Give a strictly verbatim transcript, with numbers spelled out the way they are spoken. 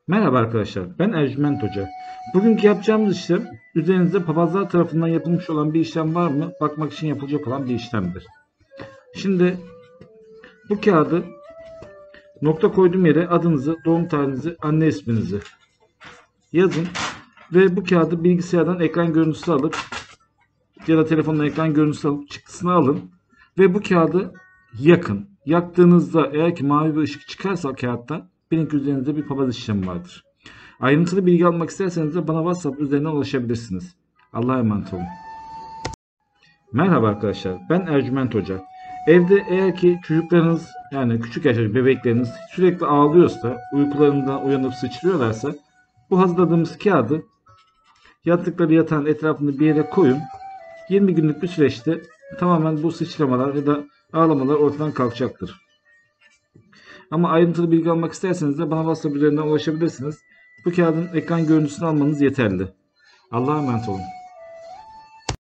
Merhaba arkadaşlar, ben Ercüment Hoca. Bugünkü yapacağımız işlem, üzerinizde papazlar tarafından yapılmış olan bir işlem var mı? Bakmak için yapılacak olan bir işlemdir. Şimdi bu kağıdı nokta koyduğum yere adınızı, doğum tarihinizi, anne isminizi yazın ve bu kağıdı bilgisayardan ekran görüntüsü alıp ya da telefondan ekran görüntüsü alıp çıktısını alın ve bu kağıdı yakın. Yaktığınızda eğer ki mavi bir ışık çıkarsa kağıttan, bilin ki üzerinizde bir papaz işlemi vardır. Ayrıntılı bilgi almak isterseniz de bana WhatsApp üzerinden ulaşabilirsiniz. Allah'a emanet olun. Merhaba arkadaşlar, ben Ercüment Hoca. Evde eğer ki çocuklarınız, yani küçük yaşta bebekleriniz sürekli ağlıyorsa, uykularından uyanıp sıçrıyorlarsa, bu hazırladığımız kağıdı yattıkları yatağın etrafında bir yere koyun. yirmi günlük bir süreçte tamamen bu sıçramalar ya da ağlamalar ortadan kalkacaktır. Ama ayrıntılı bilgi almak isterseniz de bana WhatsApp üzerinden ulaşabilirsiniz. Bu kağıdın ekran görüntüsünü almanız yeterli. Allah'a emanet olun.